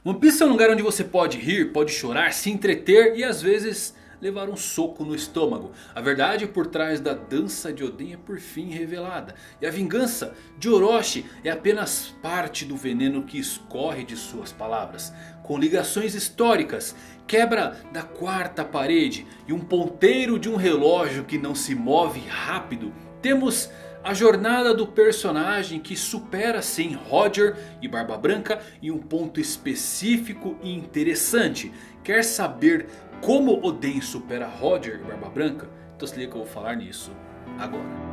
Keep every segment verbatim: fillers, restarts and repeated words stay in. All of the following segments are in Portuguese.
One Piece é um lugar onde você pode rir, pode chorar, se entreter e às vezes levar um soco no estômago. A verdade por trás da dança de Oden é por fim revelada. E a vingança de Orochi é apenas parte do veneno que escorre de suas palavras. Com ligações históricas, quebra da quarta parede e um ponteiro de um relógio que não se move rápido, temos a jornada do personagem que supera sim Roger e Barba Branca em um ponto específico e interessante. Quer saber como Oden supera Roger e Barba Branca? Então se liga que eu vou falar nisso agora.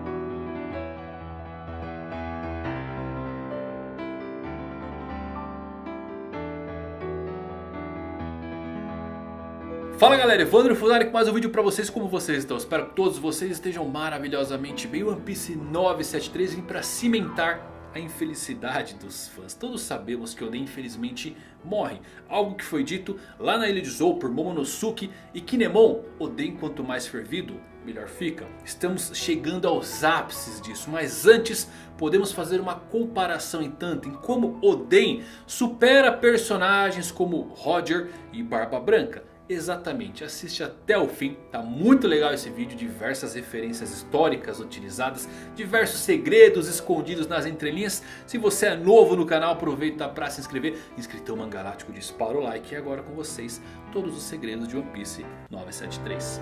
Fala galera, Evandro Fusari com mais um vídeo pra vocês. Como vocês estão? Espero que todos vocês estejam maravilhosamente bem. One Piece novecentos e setenta e três vem pra cimentar a infelicidade dos fãs. Todos sabemos que Oden infelizmente morre. Algo que foi dito lá na ilha de Zou por Momonosuke e Kinemon. Oden quanto mais fervido, melhor fica. Estamos chegando aos ápices disso. Mas antes podemos fazer uma comparação em tanto em como Oden supera personagens como Roger e Barba Branca. Exatamente, assiste até o fim, tá muito legal esse vídeo, diversas referências históricas utilizadas, diversos segredos escondidos nas entrelinhas. Se você é novo no canal, aproveita para se inscrever. Inscritão Mangalático, dispara o like e agora com vocês todos os segredos de One Piece novecentos e setenta e três.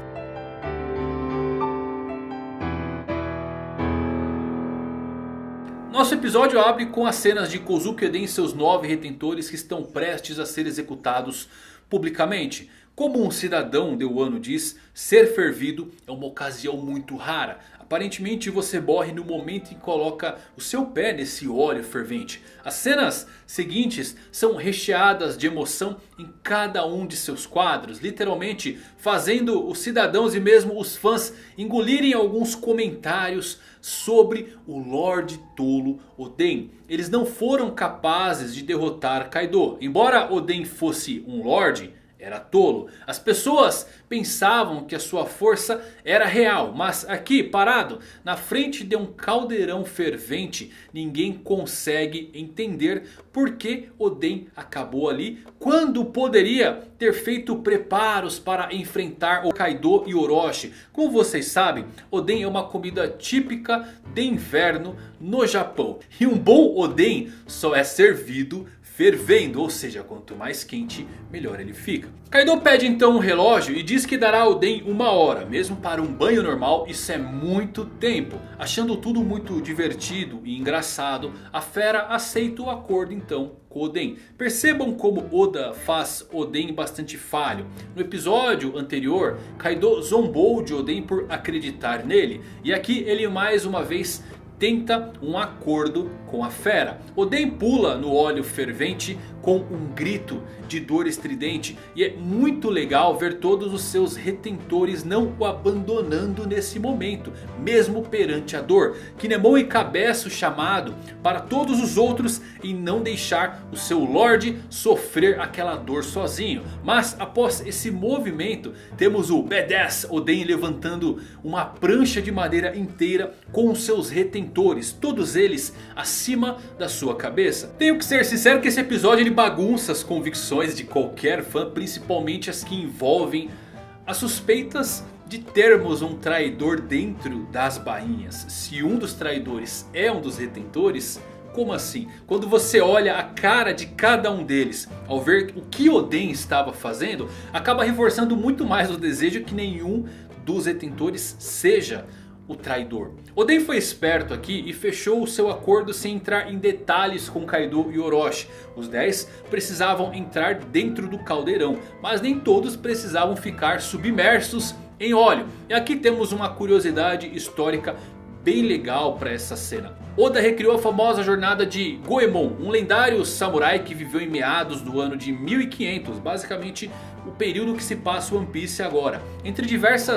Nosso episódio abre com as cenas de Kozuki Oden e seus nove retentores que estão prestes a ser executados publicamente. Como um cidadão de Wano diz, ser fervido é uma ocasião muito rara. Aparentemente você morre no momento em que coloca o seu pé nesse óleo fervente. As cenas seguintes são recheadas de emoção em cada um de seus quadros. Literalmente fazendo os cidadãos e mesmo os fãs engolirem alguns comentários sobre o Lorde Tolo Oden. Eles não foram capazes de derrotar Kaido. Embora Oden fosse um Lorde, era tolo. As pessoas pensavam que a sua força era real. Mas aqui parado na frente de um caldeirão fervente, ninguém consegue entender por que Oden acabou ali, quando poderia ter feito preparos para enfrentar o Kaido e Orochi. Como vocês sabem, Oden é uma comida típica de inverno no Japão. E um bom Oden só é servido fervendo, ou seja, quanto mais quente, melhor ele fica. Kaido pede então um relógio e diz que dará a Oden uma hora. Mesmo para um banho normal, isso é muito tempo. Achando tudo muito divertido e engraçado, a fera aceita o acordo então com Oden. Percebam como Oda faz Oden bastante falho. No episódio anterior, Kaido zombou de Oden por acreditar nele. E aqui ele mais uma vez tenta um acordo com a fera. Oden pula no óleo fervente com um grito de dor estridente. E é muito legal ver todos os seus retentores não o abandonando nesse momento, mesmo perante a dor. Kinemon encabeça o chamado para todos os outros em não deixar o seu Lorde sofrer aquela dor sozinho. Mas após esse movimento, temos o badass Oden levantando uma prancha de madeira inteira com os seus retentores, todos eles acima da sua cabeça. Tenho que ser sincero que esse episódio ele bagunça as convicções de qualquer fã, principalmente as que envolvem as suspeitas de termos um traidor dentro das bainhas. Se um dos traidores é um dos retentores, como assim? Quando você olha a cara de cada um deles, ao ver o que Oden estava fazendo, acaba reforçando muito mais o desejo que nenhum dos retentores seja o traidor. Oden foi esperto aqui e fechou o seu acordo sem entrar em detalhes com Kaido e Orochi. Os dez precisavam entrar dentro do caldeirão, mas nem todos precisavam ficar submersos em óleo. E aqui temos uma curiosidade histórica bem legal para essa cena. Oda recriou a famosa jornada de Goemon, um lendário samurai que viveu em meados do ano de mil e quinhentos, basicamente o período que se passa One Piece agora. Entre diversas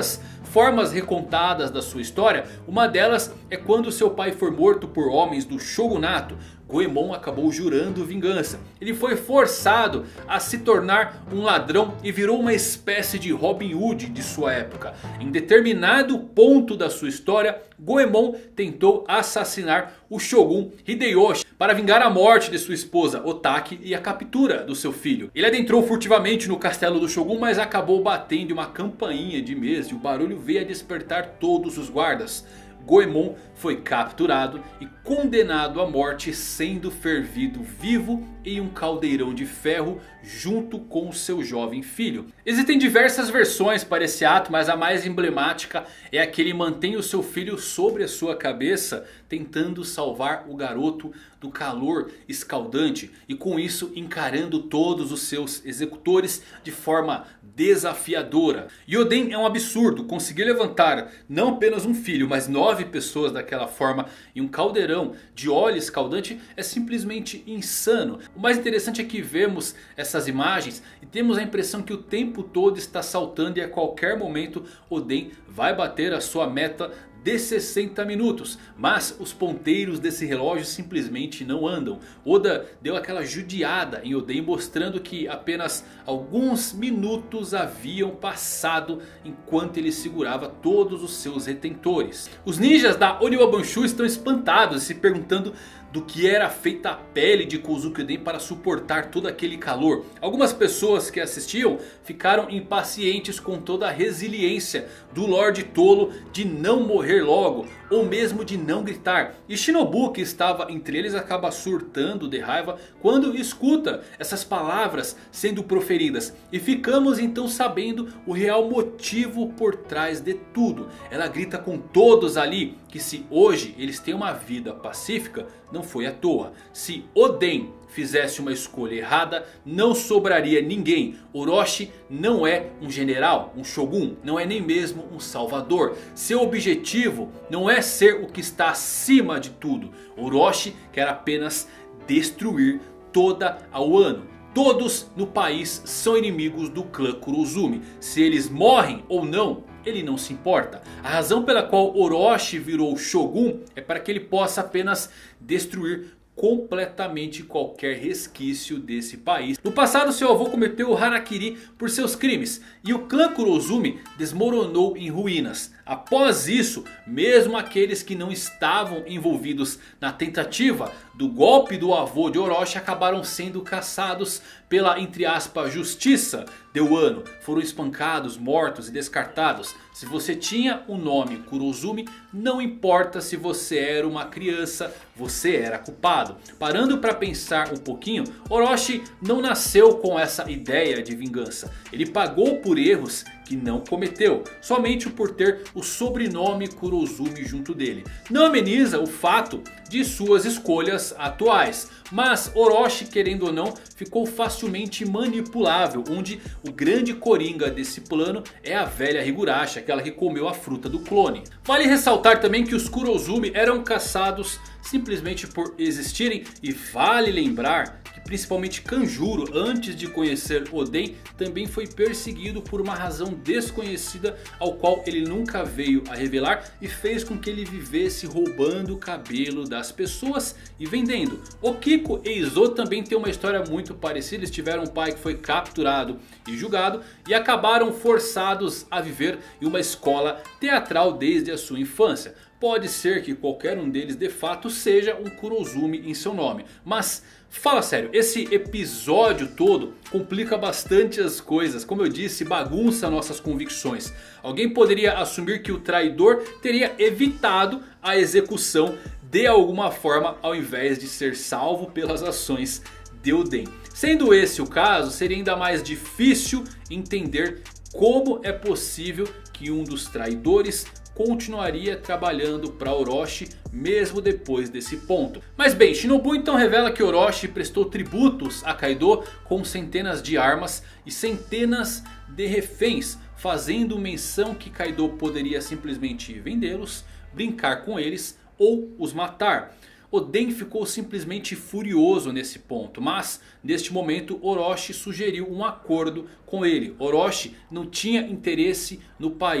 formas recontadas da sua história. Uma delas é quando seu pai foi morto por homens do shogunato. Goemon acabou jurando vingança. Ele foi forçado a se tornar um ladrão e virou uma espécie de Robin Hood de sua época. Em determinado ponto da sua história, Goemon tentou assassinar o Shogun Hideyoshi para vingar a morte de sua esposa Otaki e a captura do seu filho. Ele adentrou furtivamente no castelo do Shogun, mas acabou batendo uma campainha de mesa e o barulho veio a despertar todos os guardas. Goemon foi capturado e condenado à morte, sendo fervido vivo em um caldeirão de ferro junto com seu jovem filho. Existem diversas versões para esse ato, mas a mais emblemática é a que ele mantém o seu filho sobre a sua cabeça, tentando salvar o garoto do calor escaldante e com isso encarando todos os seus executores de forma desafiadora. E Oden é um absurdo. Conseguir levantar não apenas um filho, mas nove pessoas daquela forma em um caldeirão de óleo escaldante é simplesmente insano. O mais interessante é que vemos essas imagens e temos a impressão que o tempo todo está saltando e a qualquer momento Oden vai bater a sua meta de sessenta minutos. Mas os ponteiros desse relógio simplesmente não andam. Oda deu aquela judiada em Oden, mostrando que apenas alguns minutos haviam passado enquanto ele segurava todos os seus retentores. Os ninjas da Oniwa Banshu estão espantados, se perguntando do que era feita a pele de Kozuki Oden para suportar todo aquele calor. Algumas pessoas que assistiam ficaram impacientes com toda a resiliência do Lorde Tolo de não morrer logo, ou mesmo de não gritar. E Shinobu, que estava entre eles, acaba surtando de raiva quando escuta essas palavras sendo proferidas. E ficamos então sabendo o real motivo por trás de tudo. Ela grita com todos ali que se hoje eles têm uma vida pacífica, não foi à toa. Se Oden fizesse uma escolha errada, não sobraria ninguém. Orochi não é um general, um shogun, não é nem mesmo um salvador. Seu objetivo não é ser o que está acima de tudo. Orochi quer apenas destruir toda a Wano. Todos no país são inimigos do clã Kurozumi. Se eles morrem ou não, ele não se importa. A razão pela qual Orochi virou Shogun é para que ele possa apenas destruir completamente qualquer resquício desse país. No passado, seu avô cometeu o Harakiri por seus crimes e o clã Kurozumi desmoronou em ruínas. Após isso, mesmo aqueles que não estavam envolvidos na tentativa do golpe do avô de Orochi acabaram sendo caçados pela, entre aspas, justiça de Wano. Foram espancados, mortos e descartados. Se você tinha o nome Kurozumi, não importa se você era uma criança, você era culpado. Parando para pensar um pouquinho, Orochi não nasceu com essa ideia de vingança. Ele pagou por erros que não cometeu, somente por ter o sobrenome Kurozumi junto dele. Não ameniza o fato de suas escolhas atuais. Mas Orochi, querendo ou não, ficou facilmente manipulável, onde o grande coringa desse plano é a velha Higurashi, aquela que comeu a fruta do clone. Vale ressaltar também que os Kurozumi eram caçados simplesmente por existirem, e vale lembrar que principalmente Kanjuro, antes de conhecer Oden, também foi perseguido por uma razão desconhecida, ao qual ele nunca veio a revelar, e fez com que ele vivesse roubando o cabelo das pessoas e vendendo. O Kiko e Izo também tem uma história muito parecida. Eles tiveram um pai que foi capturado e julgado e acabaram forçados a viver em uma escola teatral desde a sua infância. Pode ser que qualquer um deles de fato seja um Kurozumi em seu nome. Mas fala sério, esse episódio todo complica bastante as coisas. Como eu disse, bagunça nossas convicções. Alguém poderia assumir que o traidor teria evitado a execução de alguma forma, ao invés de ser salvo pelas ações de Oden. Sendo esse o caso, seria ainda mais difícil entender como é possível que um dos traidores continuaria trabalhando para Orochi mesmo depois desse ponto. Mas bem, Shinobu então revela que Orochi prestou tributos a Kaido com centenas de armas e centenas de reféns, fazendo menção que Kaido poderia simplesmente vendê-los, brincar com eles ou os matar. Oden ficou simplesmente furioso nesse ponto, mas neste momento Orochi sugeriu um acordo com ele. Orochi não tinha interesse no país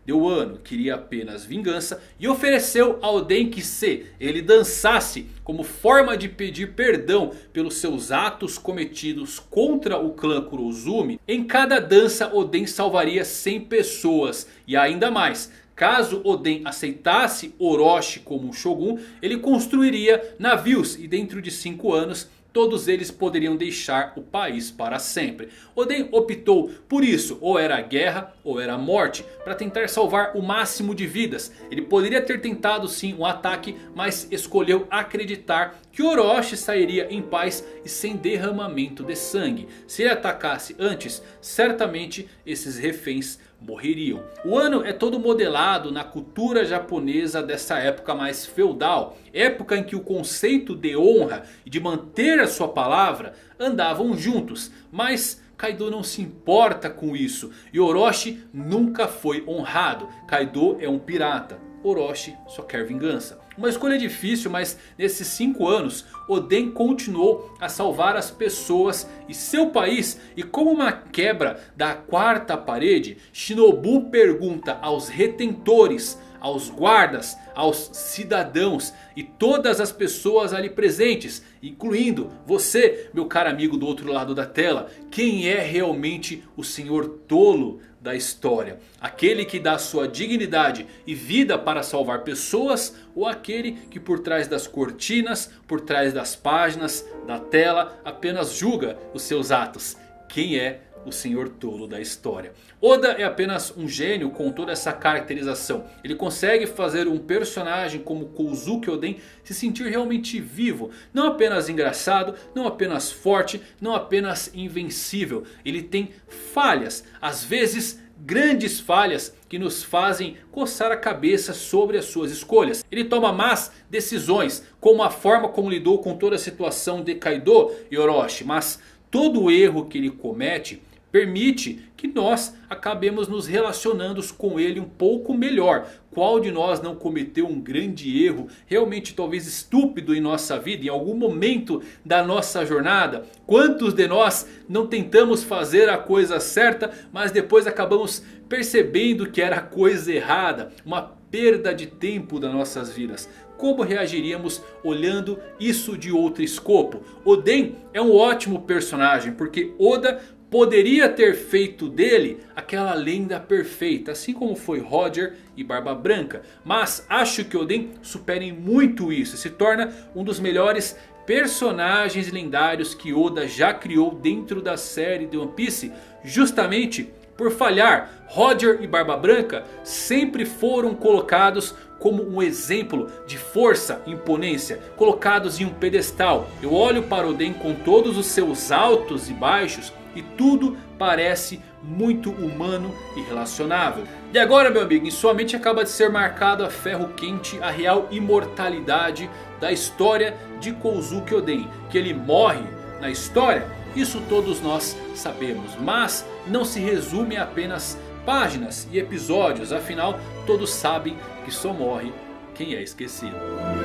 de Wano queria apenas vingança e ofereceu a Oden que se ele dançasse como forma de pedir perdão pelos seus atos cometidos contra o clã Kurozumi, em cada dança Oden salvaria cem pessoas. E ainda mais, caso Oden aceitasse Orochi como um Shogun, ele construiria navios e dentro de cinco anos todos eles poderiam deixar o país para sempre. Oden optou por isso, ou era guerra ou era morte, para tentar salvar o máximo de vidas. Ele poderia ter tentado sim um ataque, mas escolheu acreditar que Orochi sairia em paz e sem derramamento de sangue. Se ele atacasse antes, certamente esses reféns morreriam. O Wano é todo modelado na cultura japonesa dessa época mais feudal. Época em que o conceito de honra e de manter a sua palavra andavam juntos. Mas Kaido não se importa com isso. E Orochi nunca foi honrado. Kaido é um pirata. Orochi só quer vingança. Uma escolha difícil, mas nesses cinco anos Oden continuou a salvar as pessoas e seu país. E como uma quebra da quarta parede, Shinobu pergunta aos retentores, aos guardas, aos cidadãos e todas as pessoas ali presentes, incluindo você, meu caro amigo do outro lado da tela, quem é realmente o senhor tolo da história? Aquele que dá sua dignidade e vida para salvar pessoas, ou aquele que por trás das cortinas, por trás das páginas, da tela, apenas julga os seus atos? Quem é o senhor tolo da história? Oda é apenas um gênio com toda essa caracterização. Ele consegue fazer um personagem como Kozuki Oden se sentir realmente vivo. Não apenas engraçado, não apenas forte, não apenas invencível. Ele tem falhas, às vezes grandes falhas, que nos fazem coçar a cabeça sobre as suas escolhas. Ele toma más decisões, como a forma como lidou com toda a situação de Kaido e Orochi. Mas todo o erro que ele comete permite que nós acabemos nos relacionando com ele um pouco melhor. Qual de nós não cometeu um grande erro, realmente talvez estúpido em nossa vida, em algum momento da nossa jornada? Quantos de nós não tentamos fazer a coisa certa, mas depois acabamos percebendo que era a coisa errada? Uma perda de tempo das nossas vidas. Como reagiríamos olhando isso de outro escopo? Oden é um ótimo personagem, porque Oda poderia ter feito dele aquela lenda perfeita, assim como foi Roger e Barba Branca. Mas acho que Oden supera em muito isso e se torna um dos melhores personagens lendários que Oda já criou dentro da série de One Piece. Justamente por falhar, Roger e Barba Branca sempre foram colocados como um exemplo de força e imponência, colocados em um pedestal. Eu olho para Oden com todos os seus altos e baixos e tudo parece muito humano e relacionável. E agora, meu amigo, em sua mente acaba de ser marcado a ferro quente a real imortalidade da história de Kozuki Oden. Que ele morre na história, isso todos nós sabemos. Mas não se resume a apenas páginas e episódios. Afinal, todos sabem que só morre quem é esquecido.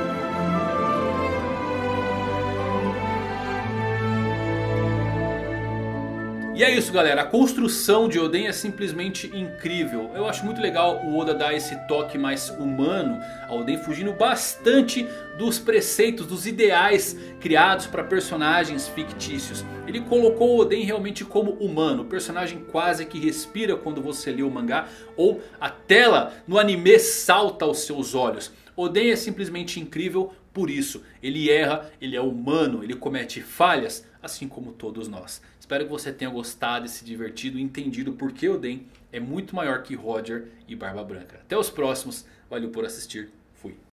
E é isso, galera, a construção de Oden é simplesmente incrível. Eu acho muito legal o Oda dar esse toque mais humano a Oden, fugindo bastante dos preceitos, dos ideais criados para personagens fictícios. Ele colocou o Oden realmente como humano, personagem quase que respira quando você lê o mangá, ou a tela no anime salta aos seus olhos. Oden é simplesmente incrível por isso. Ele erra, ele é humano, ele comete falhas, assim como todos nós. Espero que você tenha gostado e se divertido e entendido porque Oden é muito maior que Roger e Barba Branca. Até os próximos, valeu por assistir, fui.